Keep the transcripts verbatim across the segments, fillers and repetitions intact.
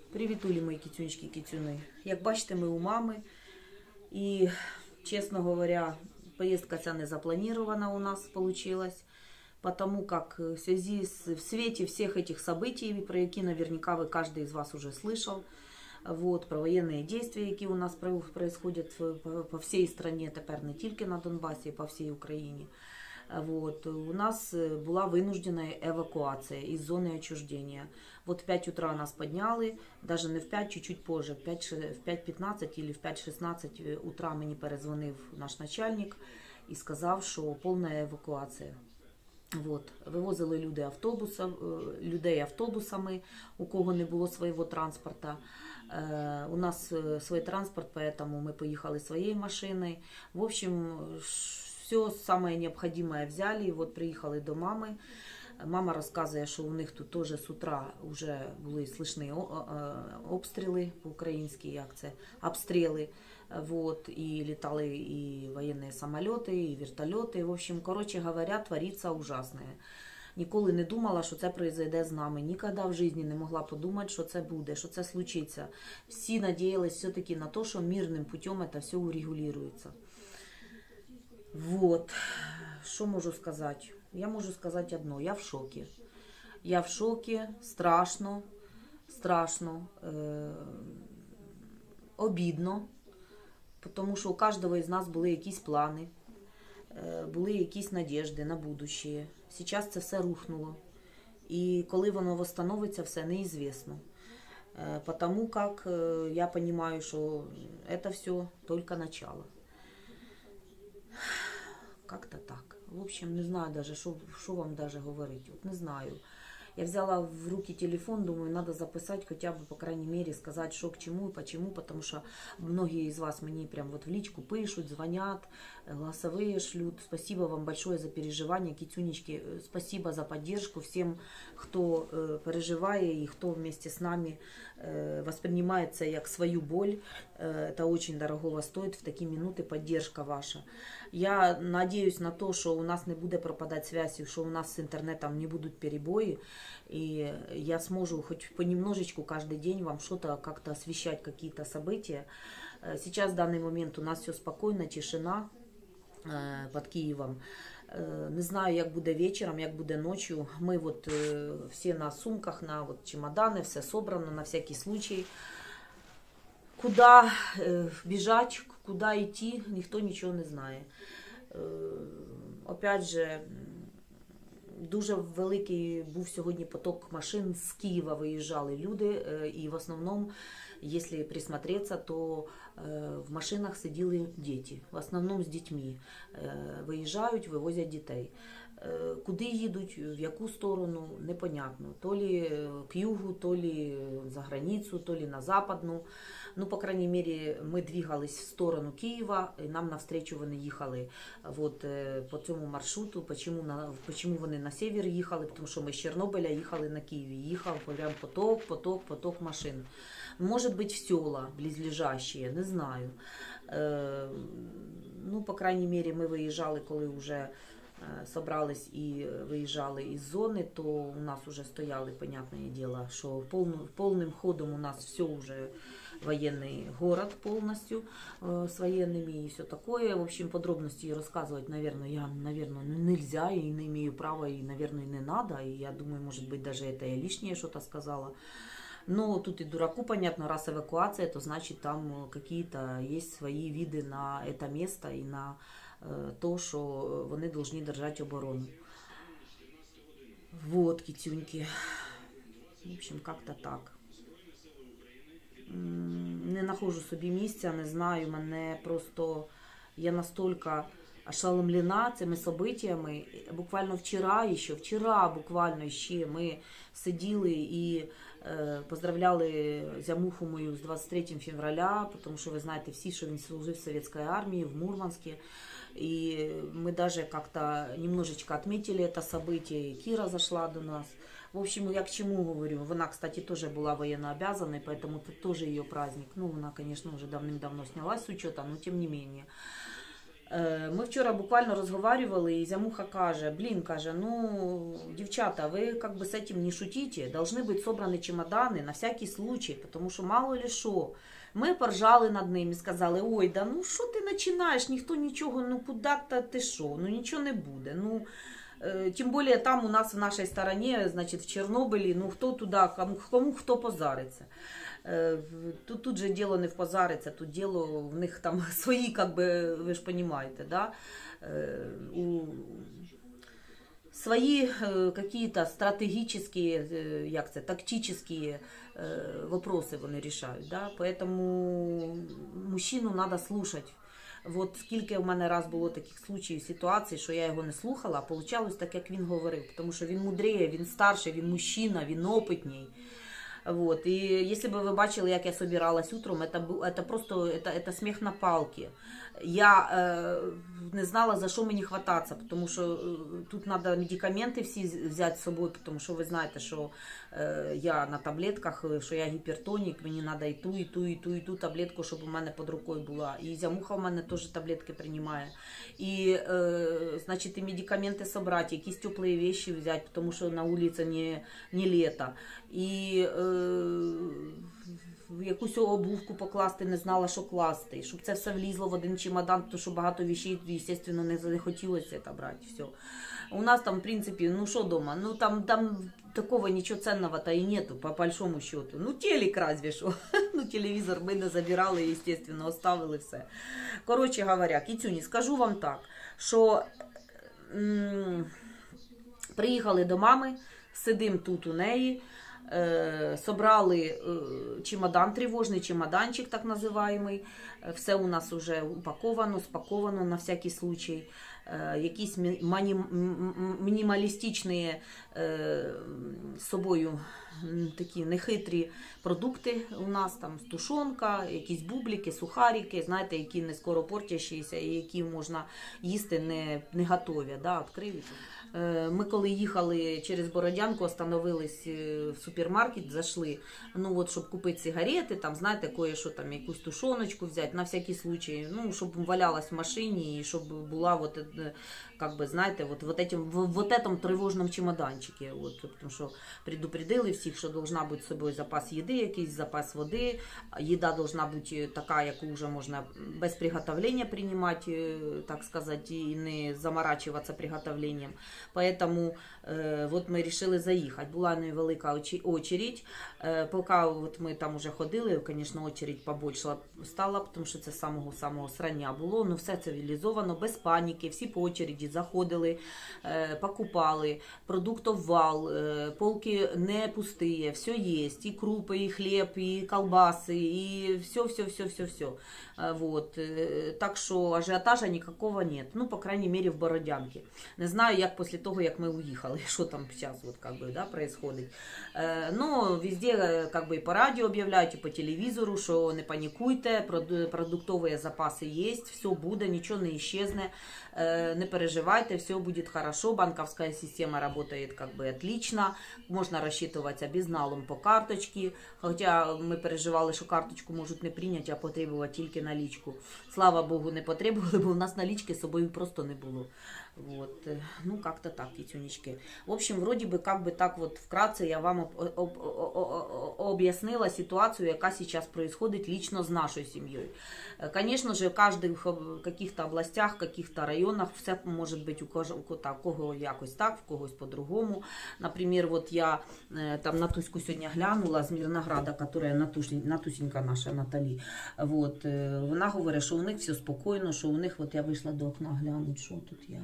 Привітулі, мої кітюнечки, кітюни. Як бачите, ми у мами. І, чесно говоря, поїздка ця не запланирована у нас получилась. Потому как в связи с, в свете всех этих событий, про які наверняка вы каждый из вас уже слышал, вот, про военные действия, які у нас происходят по, по всей стране, тепер не тільки на Донбасі, по всій Україні. Вот, у нас была вынужденная эвакуация из зоны отчуждения. Вот в пять утра нас подняли, даже не в пять, чуть-чуть позже, в пять пятнадцать или в пять шестнадцать утра мені перезвонив наш начальник і сказав, що повна евакуація. Вот. Вивозили люди автобуса, людей автобусами, у кого не було свого транспорту. У нас свой транспорт, поэтому мы поехали своей машиной. В общем, все самое необходимое взяли, и вот приехали до мамы. Мама розказує, що у них тут теж з утра вже були слышні обстріли по-українськи, як це, обстріли. Вот, і літали і воєнні самоліти, і вертольоти. В общем, короче говоря, твориться ужасне. Ніколи не думала, що це произойде з нами. Ніколи в житті не могла подумати, що це буде, що це случиться. Всі надіялись все-таки на те, що мирним путем це все урегулюється. Вот. Що можу сказати? Я можу сказати одно. Я в шокі. Я в шокі. Страшно. Страшно. Е- обідно. Тому що у кожного із нас були якісь плани. Були якісь надіжди на будущее. Зараз це все рухнуло. І коли воно восстановиться, все неізвісно. Потому как я розумію, що це все тільки начало. Как-то так. В общем, не знаю даже, що, що вам даже говорити. От не знаю. Я взяла в руки телефон, думаю, надо записать, хотя бы, по крайней мере, сказать, что к чему и почему, потому что многие из вас мне прям вот в личку пишут, звонят, голосовые шлют. Спасибо вам большое за переживания, китюнечки, спасибо за поддержку всем, кто э, переживает и кто вместе с нами э, воспринимается как свою боль. Э, это очень дорого стоит в такие минуты поддержка ваша. Я надеюсь на то, что у нас не будет пропадать связь, что у нас с интернетом не будут перебои, и я смогу хоть понемножечку каждый день вам что-то как-то освещать, какие-то события. Сейчас в данный момент у нас все спокойно, тишина э, под Киевом. Э, не знаю, як буде вечером, як буде ночью. Мы вот э, все на сумках, на вот чемоданы, все собрано на всякий случай. Куда э, бежать, куда идти, никто ничего не знає. Э, опять же, дуже великий був сьогодні поток машин, з Києва виїжджали люди, і в основному, якщо присмотреться, то в машинах сиділи діти, в основному з дітьми. Виїжджають, вивозять дітей. Куди їдуть, в яку сторону, непонятно. То ли к югу, то ли за границю, то ли на западну. Ну, по крайней мере, ми двигались в сторону Києва, і нам навстречу вони їхали вот, по цьому маршруту. Почему, на, почему вони на север їхали? Тому що ми з Чорнобиля їхали на Київ. Їхав прям поток, поток, поток машин. Может быть, в села близлежащие, не знаю. Е, ну, по крайней мере, ми виїжджали, коли вже собрались і виїжджали із зони, то у нас уже стояли, понятное дело, что полным, полным ходом у нас все уже военный город полностью э, с военными и все такое. В общем, подробности рассказывать, наверное, я, наверное, нельзя и не имею права, и, наверное, не надо. И я думаю, может быть, даже это я лишнее что-то сказала. Но тут и дураку понятно, раз эвакуация, то значит там какие-то есть свои виды на это место и на то, що вони повинні держати оборону. Вот, китюньки. В общем, как-то так. Не нахожу собі місця, не знаю, мене просто... Я настільки ошеломлена цими событиями. Буквально вчора, ще, вчора буквально ще ми сиділи і е, поздравляли зямуху мою з двадцять третьим февраля, тому що ви знаєте всі, що він служив в Совєтській армії, в Мурманске. И мы даже как-то немножечко отметили это событие, и Кира зашла до нас. В общем, я к чему говорю, она, кстати, тоже была военнообязанной, поэтому это тоже ее праздник. Ну, она, конечно, уже давным-давно снялась с учета, но тем не менее. Ми вчора буквально розговорювали, і Зямуха каже, блін, каже, ну, дівчата, ви как бы з цим не шутите, должны бути собрані чемодани на всякий случай, тому що мало ли що. Ми поржали над ним і сказали, ой, да ну що ти починаєш, ніхто нічого, ну куди-то ти що, ну нічого не буде, ну... Тем более там у нас в нашей стороне, значит, в Чернобыле, ну кто туда, кому, кому кто позариться. Тут, тут же дело не в позариться, тут дело в них там свои, как бы, вы же понимаете, да, у... свои какие-то стратегические, як це, тактические вопросы вони решают, да, поэтому мужчину надо слушать. От скільки в мене раз було таких случаїв, ситуацій, що я його не слухала, а получалось так, як він говорив. Тому що він мудріє, він старший, він мужчина, він опитній. Вот. І якщо б ви бачили, як я собиралась утром, це, це просто це, це сміх на палки. Я е, не знала, за що мені хвататися, тому що тут треба медикаменти всі взяти з собою, тому що ви знаєте, що е, я на таблетках, що я гіпертонік, мені треба і ту, і ту, і ту, і ту таблетку, щоб у мене під рукою була. І Зямуха в мене теж таблетки приймає. І, е, значить, і медикаменти зібрати, якісь теплі речі взяти, тому що на вулиці не, не літо. І е, якусь обувку покласти, не знала, що класти, щоб це все влізло в один чемодан, тому що багато вещей, звісно, не, не хотілося це брати, все. У нас там, в принципі, ну що дома, ну там, там такого нічого ценного-то і нету, по большому счету. Ну телек разве що, ну телевізор ми не забирали, звісно, оставили все. Коротше говоря, Кіцюні, скажу вам так, що м приїхали до мами, сидим тут у неї, собрали чемодан, тривожний чемоданчик, так називаємий. Все у нас вже упаковано, спаковано на всякий случай. Якісь мінімалістичні з собою такі нехитрі продукти у нас, там тушонка, якісь бублики, сухарики, знаєте, які не скоро портящіся і які можна їсти не, не готові, да, відкриті. Ми коли їхали через Бородянку, остановились в супермаркет, зайшли, ну от, щоб купити сигарети, там, знаєте, кое-що там, якусь тушоночку взяти, на всякий случай, ну, щоб валялась в машині і щоб була, вот, как бы, знаєте, вот, вот, этим, вот этом тривожному чемоданчике, от, тому що предупредили всіх, що должна бути з собою запас їди, якийсь запас води, їда должна бути така, яку вже можна без приготовлення приймати, так сказати, і не заморачуватися приготовленням. Поэтому э, вот мы решили заїхати. Була невелика очередь. Э, поки от ми там уже ходили, звісно, очередь побольше стала, тому що це самого-самого срання було. Ну, все цивілізовано, без паніки. Всі по очереді заходили, э, покупали. Продуктов вал, э, полки не пустые, все есть. И крупы, и хлеб, и колбасы, и все-все-все-все-все. Вот. Так що ажіотажа никакого нет. Ну, по крайней мере, в Бородянке. Не знаю, як після того, як ми уїхали, що там зараз вот, как бы, да, происходит. Но везде как бы, і по радіо об'являють, і по телевізору, що не панікуйте, продуктові запаси є, все буде, нічого не исчезне, не переживайте, все буде хорошо, банковська система работает как бы отлично, можна розчитуватися безналом по карточці, хоча ми переживали, що карточку можуть не прийняти, а потребувати тільки налічку. Слава Богу, не потребували, бо в нас налічки з собою просто не було. Вот. Ну, как-то так, Китюнечки. В общем, вроде бы, как бы так вот вкратце я вам объяснила ситуацию, яка сейчас происходит лично с нашей семьей. Конечно же, каждый в каких-то областях, каких-то районах, все может быть у кого якось так, в когось по-другому. Например, вот я там Натуську сегодня глянула з Мирнограда, которая Натусенька наша, Наталі. Вот. Вона говорить, що у них все спокійно, що у них, вот я вийшла до окна глянуть, що тут як.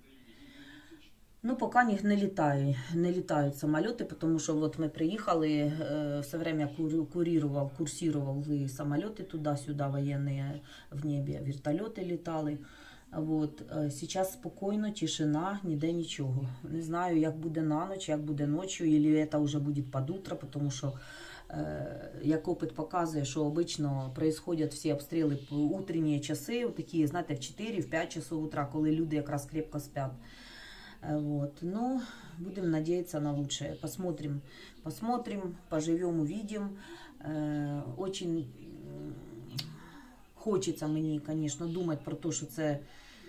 Ну, пока них не летают, не летают самолеты, потому что вот мы приехали, э, все время курировал, курсировал самолеты туда-сюда, военные в небе, вертолеты летали. Вот. Сейчас спокойно, тишина, ніде нічого. Не знаю, як буде на ніч, як буде ночью, или це вже буде під утро, потому що, э, як опит показує, що обично происходят всі обстріли в утренні часи, такі, знаєте, в четыре-пять часов утра, коли люди якраз крепко спят. Вот. Ну, будем надеяться на лучшее. Посмотрим, посмотрим, поживем, увидим. Э, очень хочется мені, конечно, думать про то, що це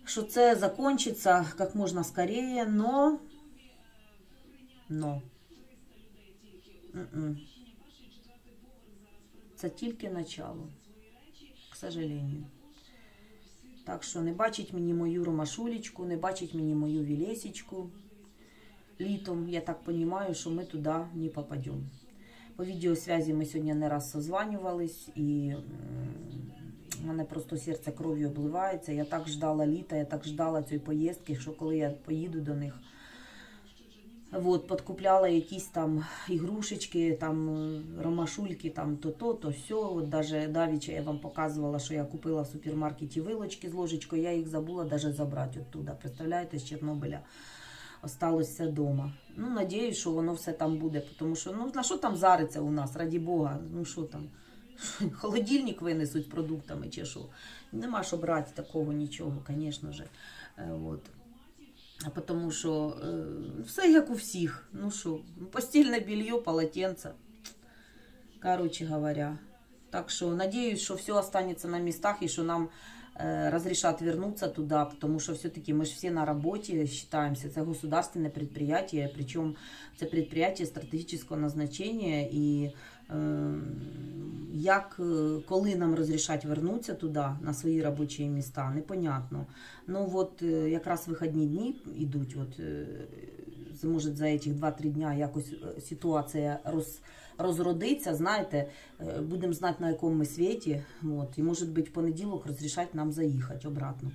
что це закончится как можно скорее, но... Но... М-м. Це тільки начало, к сожалению. Так що не бачить мені мою ромашулечку, не бачить мені мою вілесечку. Літом, я так розумію, що ми туди не попадемо. По відеосвязі ми сьогодні не раз созванювались, і в мене просто серце кров'ю обливається. Я так ждала літа, я так ждала цієї поїздки, що коли я поїду до них, вот, подкупляла якісь там ігрушечки, там ромашульки, там то-то, то все. От даже давеча я вам показувала, що я купила в супермаркеті вилочки з ложечкою, я їх забула даже забрати оттуда. Представляєте, з Чорнобиля осталось все вдома. Ну, надіюсь, що воно все там буде, тому що, ну, на що там зариться у нас, раді Бога, ну, що там, холодильник винесуть з продуктами, чи що. Нема що брати такого нічого, звісно ж. Вот. А тому що е, все як у всіх. Ну що, постільне белье, полотенце. Короче говоря. Так що, надеюсь, що все останется на местах и что нам э, разрешат вернуться туда, потому что все-таки мы же все на работе считаемся. Это государственное предприятие, причем это предприятие стратегического назначения. И э, як, коли нам разрешать вернуться туда, на свои рабочие места, непонятно. Ну вот якраз вихідні дні йдуть, от, може за ці два-три дня якось ситуація роз, розродиться, знаєте, будемо знати на якому ми світі, от, і може бути в понеділок розрішать нам заїхати обратно.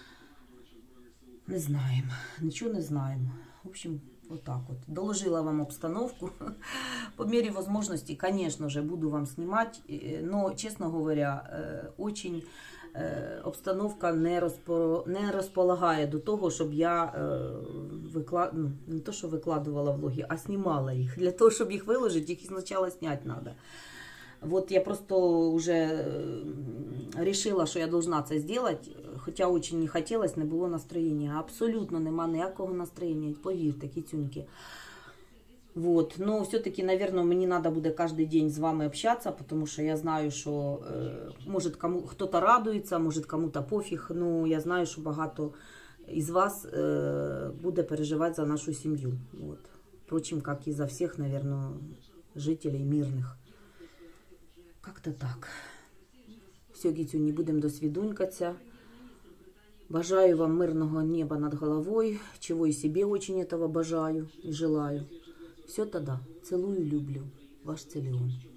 Не знаємо, нічого не знаємо. В общем, вот так вот. Доложила вам обстановку. По мере возможности, конечно же, буду вам снимать, но, честно говоря, очень обстановка не, розпо... не розполагає до того, щоб я виклад... ну, не то, що викладувала влоги, а знімала їх. Для того, щоб їх виложити, їх спочатку зняти треба. Вот я просто уже решила, що я должна це зробити, хоча очень не хотілося, не було настроєння. Абсолютно нема ніякого настроєння, повірте, кицюньки. Вот. Но все-таки, наверное, мне надо будет каждый день с вами общаться, потому что я знаю, что э, может кому кто-то радуется, может кому-то пофиг, но я знаю, что багато из вас э, будет переживать за нашу семью. Вот. Впрочем, как и за всех, наверное, жителей мирных. Как-то так. Все, Гітю, не будем досвідунькаться. Бажаю вам мирного неба над головой, чего и себе очень этого бажаю и желаю. Все тогда. Целую, люблю. Ваш Целион.